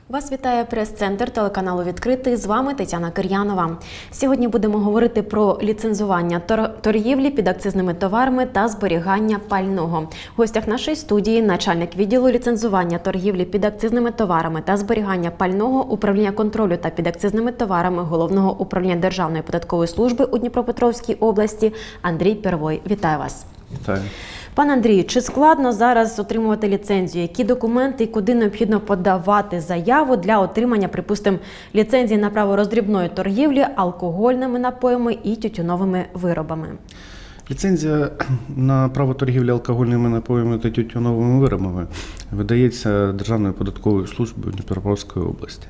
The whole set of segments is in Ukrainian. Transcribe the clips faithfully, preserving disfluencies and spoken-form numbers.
Вас вітає прес-центр телеканалу «Відкритий». З вами Тетяна Кир'янова. Сьогодні будемо говорити про ліцензування торгівлі підакцизними товарами та зберігання пального. В гостях нашої студії начальник відділу ліцензування торгівлі підакцизними товарами та зберігання пального управління контролю та підакцизними товарами Головного управління Державної податкової служби у Дніпропетровській області Андрій Первой. Вітаю вас. Вітаю. Пане Андрію, чи складно зараз отримувати ліцензію? Які документи і куди необхідно подавати заяву для отримання, припустимо, ліцензії на право роздрібної торгівлі алкогольними напоями і тютюновими виробами? Ліцензія на право торгівлі алкогольними напоями та тютюновими виробами видається Державною податковою службою Дніпропетровської області.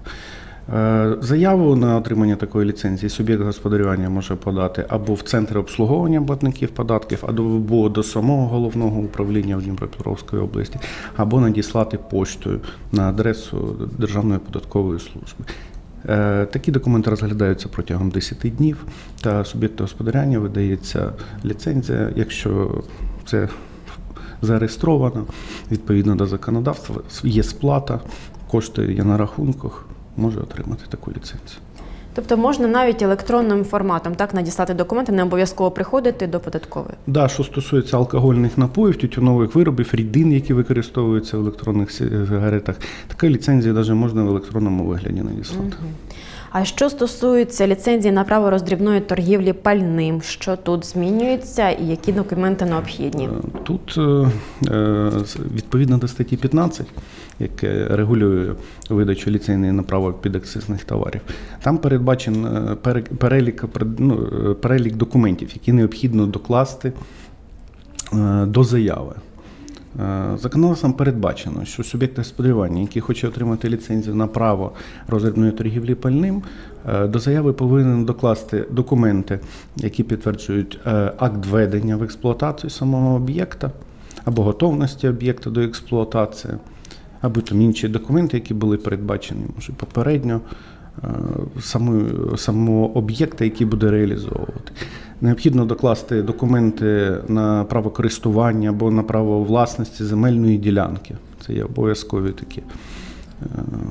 Заяву на отримання такої ліцензії суб'єкт господарювання може подати або в Центр обслуговування платників податків, або до самого Головного управління в Дніпропетровській області, або надіслати поштою на адресу Державної податкової служби. Такі документи розглядаються протягом десяти днів, та суб'єкту господарювання видається ліцензія, якщо це зареєстровано, відповідно до законодавства, є сплата, кошти є на рахунках, може отримати таку ліцензію. Тобто можна навіть електронним форматом так надіслати документи, не обов'язково приходити до податкової? Так, да, що стосується алкогольних напоїв, тютюнових виробів, рідин, які використовуються в електронних сигаретах, така ліцензія навіть можна в електронному вигляді надіслати. Угу. А що стосується ліцензії на право роздрібної торгівлі пальним, що тут змінюється і які документи необхідні? Тут, відповідно до статті п'ятнадцять, яке регулює видачу ліцензії на право підакцизних товарів, там передбачен перелік, ну, перелік документів, які необхідно докласти до заяви. Законодавством передбачено, що суб'єкт господарювання, який хоче отримати ліцензію на право роздрібної торгівлі пальним, до заяви повинен докласти документи, які підтверджують акт введення в експлуатацію самого об'єкта, або готовності об'єкта до експлуатації, або там інші документи, які були передбачені, може, попередньо, самого, самого об'єкта, який буде реалізовувати. Необхідно докласти документи на право користування або на право власності земельної ділянки. Це є обов'язкові такі е,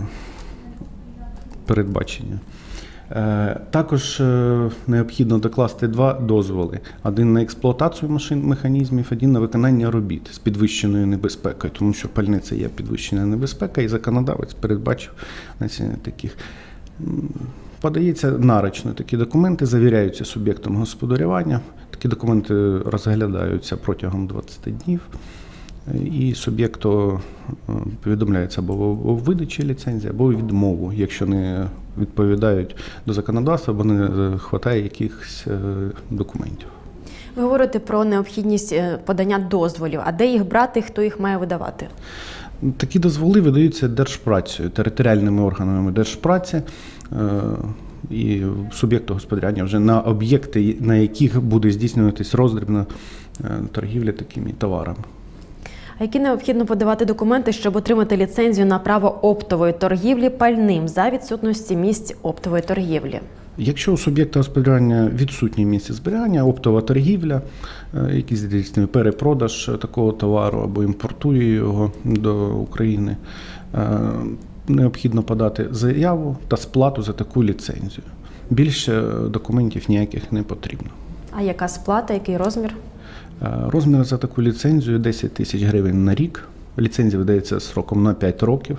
передбачення. Е, також е, необхідно докласти два дозволи. Один на експлуатацію машин, механізмів, один на виконання робіт з підвищеною небезпекою, тому що пальне – це є підвищена небезпека, і законодавець передбачив несення таких. Подається нарочно такі документи, завіряються суб'єктом господарювання. Такі документи розглядаються протягом двадцяти днів. І суб'єкту повідомляється або у видачі ліцензії, або відмову, якщо не відповідають до законодавства, або не вистачає якихось документів. Ви говорите про необхідність подання дозволів. А де їх брати, хто їх має видавати? Такі дозволи видаються Держпрацею, територіальними органами Держпраці і суб'єкту господарювання вже на об'єкти, на яких буде здійснюватись роздрібна торгівля такими товарами. А які необхідно подавати документи, щоб отримати ліцензію на право оптової торгівлі пальним за відсутності місць оптової торгівлі? Якщо у суб'єкта господарювання відсутні місця зберігання, оптова торгівля, який здійснює перепродаж такого товару або імпортує його до України, необхідно подати заяву та сплату за таку ліцензію. Більше документів ніяких не потрібно. А яка сплата, який розмір? Розмір за таку ліцензію – десять тисяч гривень на рік. Ліцензія видається сроком на п'ять років.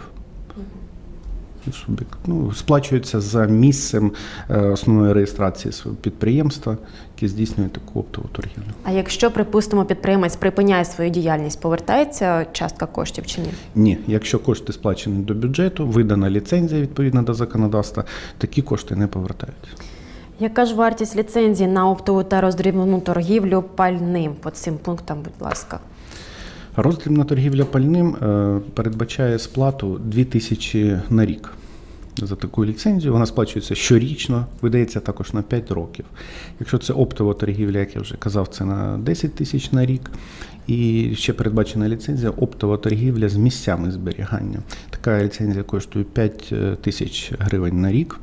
Суб'єкт, ну, сплачується за місцем основної реєстрації підприємства, яке здійснює таку оптову торгівлю. А якщо, припустимо, підприємець припиняє свою діяльність, повертається частка коштів чи ні? Ні. Якщо кошти сплачені до бюджету, видана ліцензія відповідно до законодавства, такі кошти не повертаються. Яка ж вартість ліцензії на оптову та роздрібну торгівлю пальним? По цим пунктам, будь ласка. Роздрібна торгівля пальним передбачає сплату дві тисячі на рік за таку ліцензію. Вона сплачується щорічно, видається також на п'ять років. Якщо це оптова торгівля, як я вже казав, це на десять тисяч на рік. І ще передбачена ліцензія оптова торгівля з місцями зберігання. Така ліцензія коштує п'ять тисяч гривень на рік.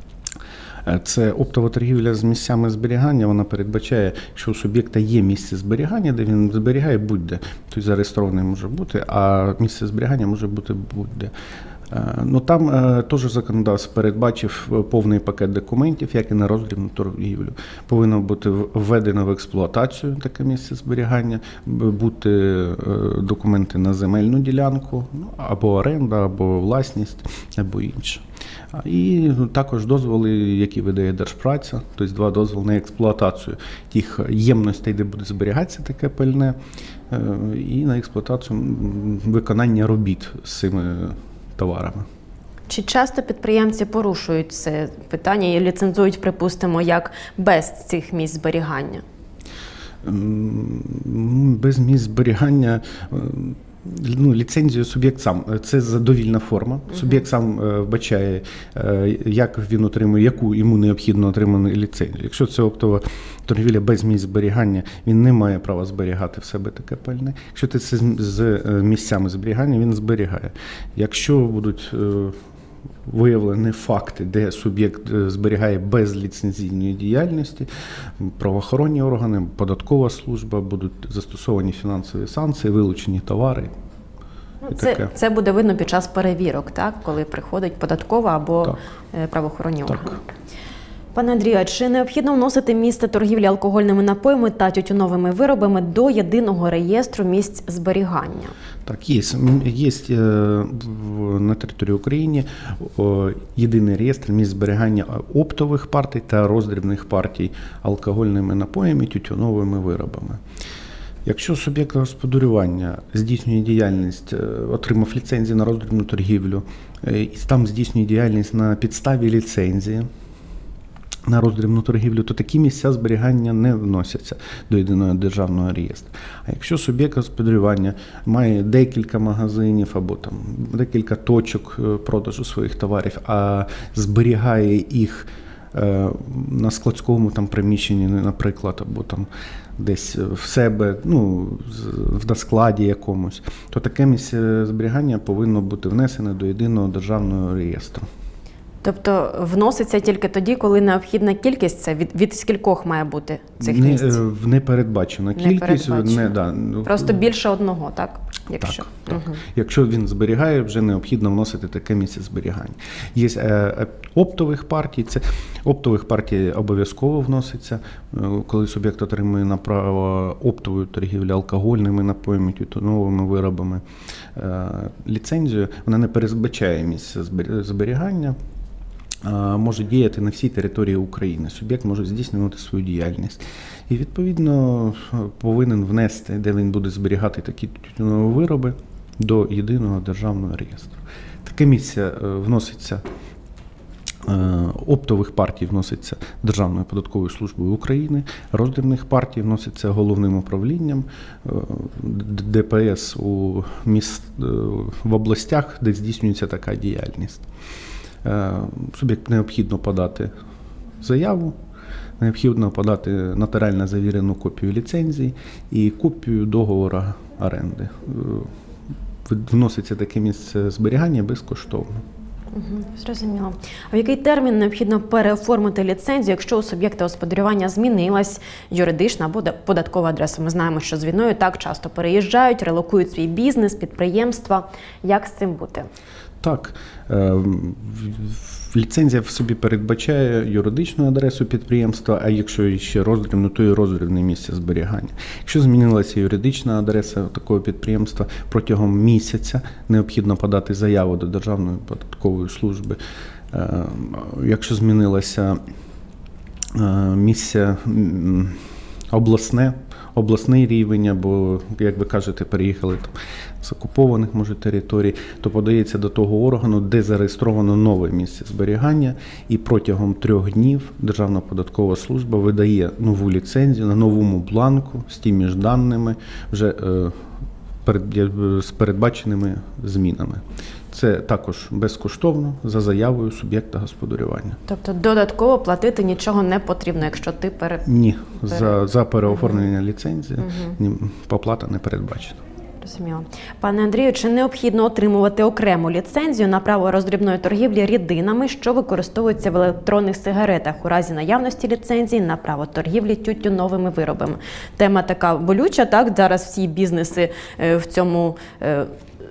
Це оптова торгівля з місцями зберігання, вона передбачає, що у суб'єкта є місце зберігання, де він зберігає будь-де. Тобто зареєстрований може бути, а місце зберігання може бути будь-де. Ну, там е, теж законодавство передбачив повний пакет документів, як і на роздрібну торгівлю. Повинно бути введено в експлуатацію таке місце зберігання, бути е, документи на земельну ділянку, або оренда, або власність, або інше. І також дозволи, які видає Держпраця, тобто два дозволи на експлуатацію тих ємностей, де буде зберігатися таке пальне, е, і на експлуатацію виконання робіт з цими товарами. Чи часто підприємці порушують це питання і ліцензують, припустимо, як без цих місць зберігання? Без місць зберігання, ну, ліцензію суб'єкт сам. Це задовільна форма. Суб'єкт сам вбачає, як він отримує, яку йому необхідно отриману ліцензію. Якщо це оптова торгівля без місць зберігання, він не має права зберігати в себе таке пальне. Якщо це з місцями зберігання, він зберігає. Якщо будуть виявлені факти, де суб'єкт зберігає без ліцензійної діяльності, правоохоронні органи, податкова служба, будуть застосовані фінансові санкції, вилучені товари. Це, це буде видно під час перевірок, так? Коли приходить податкова або так. правоохоронні так. органи. Пане Андрію, а чи необхідно вносити місце торгівлі алкогольними напоями та тютюновими виробами до єдиного реєстру місць зберігання? Так, є. Є на території України єдиний реєстр місць зберігання оптових партій та роздрібних партій алкогольними напоями, тютюновими виробами. Якщо суб'єкт господарювання здійснює діяльність, отримав ліцензію на роздрібну торгівлю, і там здійснює діяльність на підставі ліцензії на роздрібну торгівлю, то такі місця зберігання не вносяться до єдиного державного реєстру. А якщо суб'єкт господарювання має декілька магазинів або там декілька точок продажу своїх товарів, а зберігає їх на складському там приміщенні, наприклад, або там десь в себе, ну, в складі якомусь, то таке місце зберігання повинно бути внесене до єдиного державного реєстру. Тобто вноситься тільки тоді, коли необхідна кількість, це від, від скількох має бути цих місць? Не, не передбачена кількість. Не передбачена. Не, да. Просто більше одного, так? Якщо. Так, так. Угу. Якщо він зберігає, вже необхідно вносити таке місце зберігання. Є е, оптових партій, це оптових партій обов'язково вноситься, коли суб'єкт отримує на право оптової торгівлі алкогольними напоями, тютюновими виробами. Е, ліцензію, вона не передбачає місце зберігання, може діяти на всій території України. Суб'єкт може здійснювати свою діяльність. І, відповідно, повинен внести, де він буде зберігати такі тютюнові вироби, до єдиного державного реєстру. Таке місце вноситься, оптових партій вноситься Державною податковою службою України, роздрібних партій вноситься головним управлінням ДПС у міст, в областях, де здійснюється така діяльність. Суб'єкт необхідно подати заяву, необхідно подати нотаріально завірену копію ліцензії і копію договору оренди. Вноситься таке місце зберігання безкоштовно. Угу, зрозуміло. А в який термін необхідно переоформити ліцензію, якщо у суб'єкта господарювання змінилась юридична або податкова адреса? Ми знаємо, що з війною так часто переїжджають, релокують свій бізнес, підприємства. Як з цим бути? Так, ліцензія в собі передбачає юридичну адресу підприємства, а якщо ще роздрібну, то і роздрібне місце зберігання. Якщо змінилася юридична адреса такого підприємства, протягом місяця необхідно подати заяву до Державної податкової служби. Якщо змінилося місце обласне, обласний рівень, або, як ви кажете, переїхали там з окупованих, може, територій, то подається до того органу, де зареєстровано нове місце зберігання, і протягом трьох днів Державна податкова служба видає нову ліцензію на новому бланку з тими ж даними, вже е, перед, з передбаченими змінами. Це також безкоштовно за заявою суб'єкта господарювання. Тобто додатково платити нічого не потрібно, якщо ти пере... Ні, пере... за, за переоформлення угу. ліцензії угу. поплата не передбачена. Розуміло. Пане Андрію, чи необхідно отримувати окрему ліцензію на право роздрібної торгівлі рідинами, що використовуються в електронних сигаретах у разі наявності ліцензії на право торгівлі тютюновими виробами? Тема така болюча, так? Зараз всі бізнеси в цьому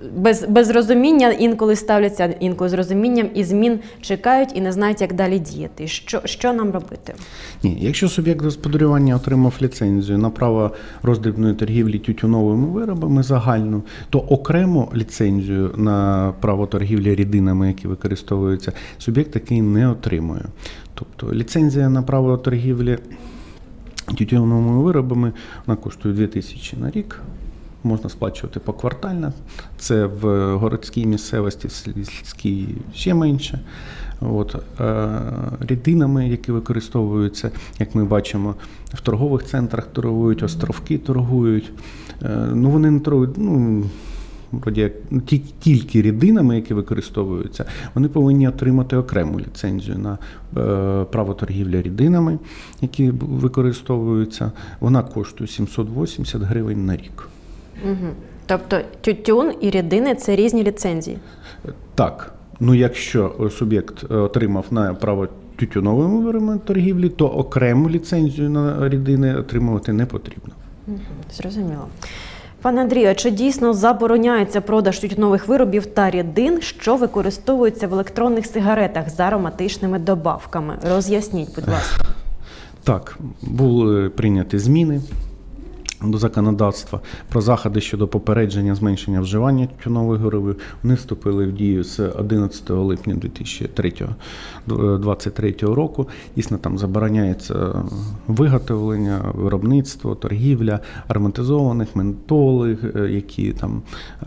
без, без розуміння інколи ставляться, інколи з розумінням і змін чекають і не знають, як далі діяти. Що, що нам робити? Ні, якщо суб'єкт господарювання отримав ліцензію на право роздрібної торгівлі тютюновими виробами загальну, то окремо ліцензію на право торгівлі рідинами, які використовуються, суб'єкт такий не отримує. Тобто ліцензія на право торгівлі тютюновими виробами, вона коштує дві тисячі на рік. Можна сплачувати поквартально. Це в городській місцевості, в сільській ще менше. От. Рідинами, які використовуються, як ми бачимо, в торгових центрах торгують, островки торгують. Ну, вони не торгують, ну, вроді як, тільки рідинами, які використовуються, вони повинні отримати окрему ліцензію на е, право торгівлі рідинами, які використовуються. Вона коштує сімсот вісімдесят гривень на рік. Угу. Тобто тютюн і рідини – це різні ліцензії? Так. Ну, якщо суб'єкт отримав на право тютюновими виробами торгівлі, то окрему ліцензію на рідини отримувати не потрібно. Угу. Зрозуміло. Пане Андрію, а чи дійсно забороняється продаж тютюнових виробів та рідин, що використовуються в електронних сигаретах з ароматичними добавками? Роз'ясніть, будь ласка. Так, були прийняті зміни до законодавства про заходи щодо попередження зменшення вживання тютюнових виробів. Вони вступили в дію з одинадцятого липня дві тисячі двадцять третього року. Дійсно, там забороняється виготовлення, виробництво, торгівля ароматизованих, ментолих, які там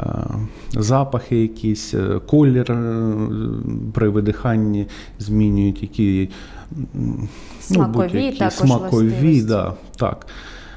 запахи якісь, колір при видиханні змінюють, які смакові, ну, також смакові, да, так.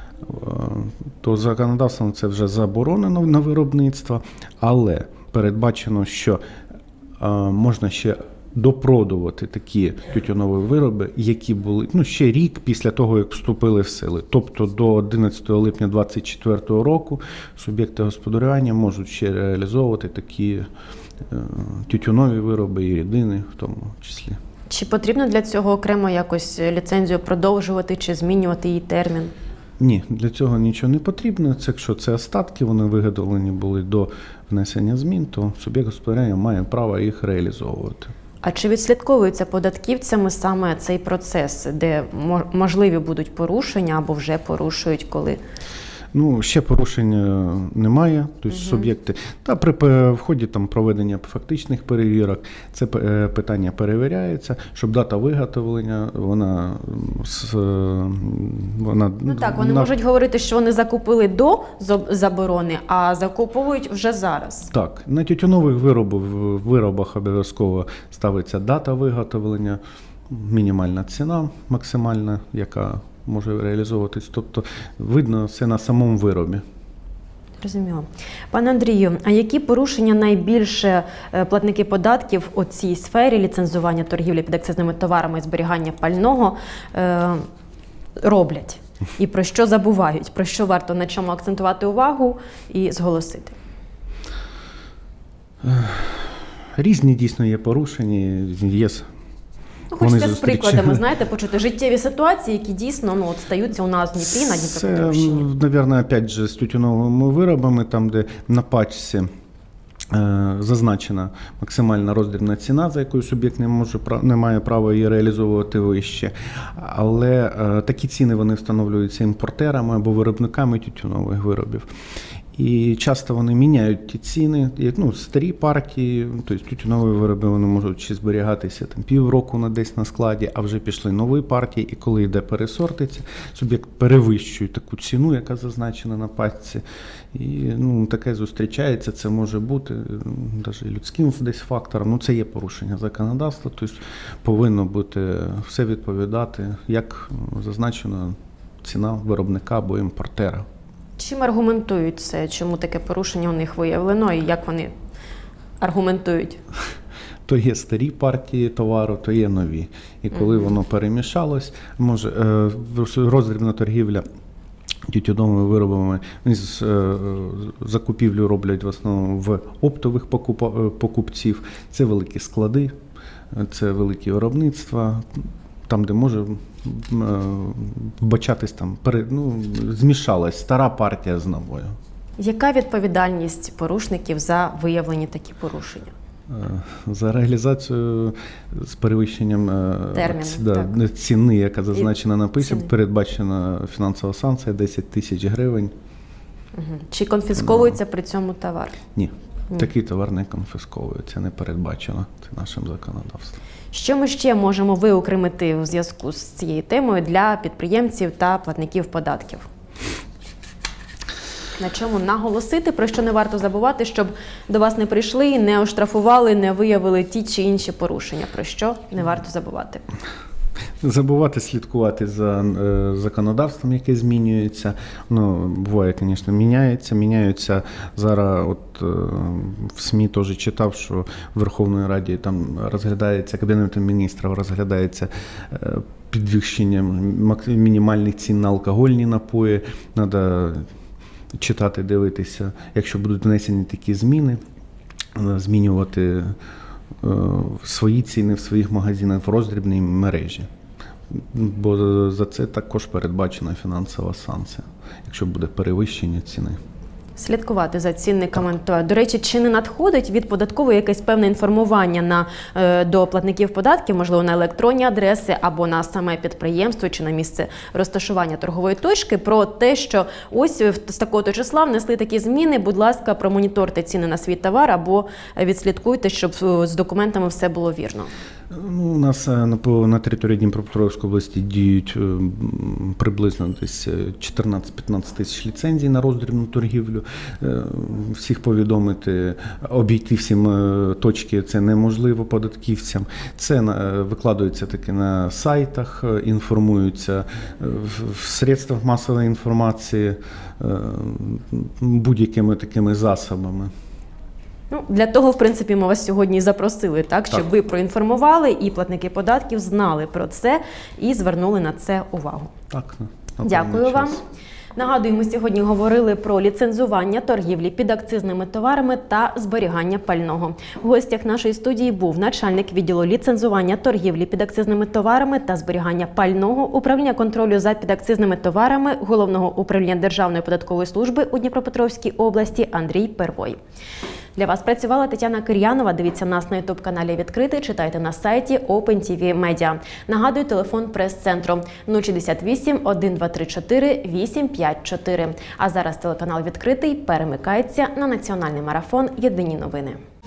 То законодавством це вже заборонено на виробництво, але передбачено, що е, можна ще допродувати такі тютюнові вироби, які були ну, ще рік після того, як вступили в сили. Тобто до одинадцятого липня дві тисячі двадцять четвертого року суб'єкти господарювання можуть ще реалізовувати такі е, тютюнові вироби і рідини в тому числі. Чи потрібно для цього окремо якось ліцензію продовжувати чи змінювати її термін? Ні, для цього нічого не потрібно. Це, якщо це остатки, вони виготовлені були до внесення змін, то суб'єкт господарювання має право їх реалізовувати. А чи відслідковується податківцями саме цей процес, де можливі будуть порушення або вже порушують, коли? Ну, ще порушення немає, тобто угу. суб'єкти. Та при вході там проведення фактичних перевірок це питання перевіряється, щоб дата виготовлення, вона вона Ну так, вони на... можуть говорити, що вони закупили до заборони, а закуповують вже зараз. Так, на тютюнових виробах, виробах обов'язково ставиться дата виготовлення, мінімальна ціна максимальна, яка може реалізовуватись. Тобто видно все на самому виробі. Розуміло. Пане Андрію, а які порушення найбільше платники податків у цій сфері ліцензування торгівлі підакцизними товарами і зберігання пального е, роблять? І про що забувають? Про що варто на чому акцентувати увагу і зголосити? Різні дійсно є порушення, є. Ну, хочеться з прикладами, знаєте, почути життєві ситуації, які дійсно ну, от, стаються у нас в Дніпрі, на Дніпропетровщині. Це, мабуть, опять же, з тютюновими виробами, там, де на пачці е, зазначена максимальна роздрібна ціна, за якою суб'єкт не може, не має права її реалізовувати вище. Але е, такі ціни вони встановлюються імпортерами або виробниками тютюнових виробів. І часто вони міняють ті ціни, ну, старі партії, тобто тютюнові вироби вони можуть ще зберігатися там, півроку на десь на складі, а вже пішли нові партії, і коли йде пересортиця, суб'єкт перевищує таку ціну, яка зазначена на пачці. І ну, таке зустрічається, це може бути навіть людським десь фактором, ну це є порушення законодавства, тобто повинно бути все відповідати, як зазначена ціна виробника або імпортера. Чим аргументують це? Чому таке порушення у них виявлено і як вони аргументують? То є старі партії товару, то є нові. І коли mm-hmm. воно перемішалось, може роздрібна торгівля тютюновими виробами, вони закупівлю роблять в основному в оптових покупців. Це великі склади, це великі виробництва. Там, де може вбачатись, там, ну, змішалась стара партія з новою. Яка відповідальність порушників за виявлені такі порушення? За реалізацію з перевищенням Терміну, ці- да, так. ціни, яка зазначена на писі, ціни. передбачена фінансова санкція десять тисяч гривень. Угу. Чи конфісковується при цьому товар? Ні, Ні. такий товар не конфісковується, не передбачено це нашим законодавством. Що ми ще можемо виокремити у зв'язку з цією темою для підприємців та платників податків? На чому наголосити, про що не варто забувати, щоб до вас не прийшли, не оштрафували, не виявили ті чи інші порушення, про що не варто забувати? Не забувати слідкувати за е, законодавством, яке змінюється. Ну, буває, звісно, міняється. Міняються зараз, от е, в СМІ теж читав, що в Верховній Раді там розглядається, Кабінетом міністрів розглядається е, підвищення мак- мінімальних цін на алкогольні напої. Треба читати, дивитися, якщо будуть внесені такі зміни, е, змінювати е, свої ціни в своїх магазинах в роздрібній мережі. Бо за це також передбачена фінансова санкція, якщо буде перевищення ціни. Слідкувати за цінниками. То, до речі, чи не надходить від податкової якесь певне інформування на, е, до платників податків, можливо, на електронні адреси або на саме підприємство чи на місце розташування торгової точки про те, що ось з такого-то числа внесли такі зміни, будь ласка, промоніторте ціни на свій товар або відслідкуйте, щоб з документами все було вірно. Ну, у нас е, на, по- на території Дніпропетровської області діють е, м, приблизно десь чотирнадцять-п'ятнадцять тисяч ліцензій на роздрібну торгівлю. Е, Всіх повідомити, обійти всім е, точки це неможливо податківцям. Це на- викладується таки на сайтах, е, інформуються е, в, в средствах масової інформації е, будь-якими такими засобами. Ну, для того, в принципі, ми вас сьогодні і запросили, так, щоб Так. ви проінформували і платники податків знали про це і звернули на це увагу. Так, на- на Дякую певний вам. час. Нагадую, ми сьогодні говорили про ліцензування торгівлі підакцизними товарами та зберігання пального. В гостях нашої студії був начальник відділу ліцензування торгівлі підакцизними товарами та зберігання пального управління контролю за підакцизними товарами Головного управління Державної податкової служби у Дніпропетровській області Андрій Первой. Для вас працювала Тетяна Кир'янова. Дивіться нас на ютуб-каналі «Відкритий», читайте на сайті Open ті ві Media. Нагадую, телефон прес-центру нуль шістдесят вісім, один два три чотири, вісім п'ять чотири. А зараз телеканал «Відкритий» перемикається на національний марафон «Єдині новини».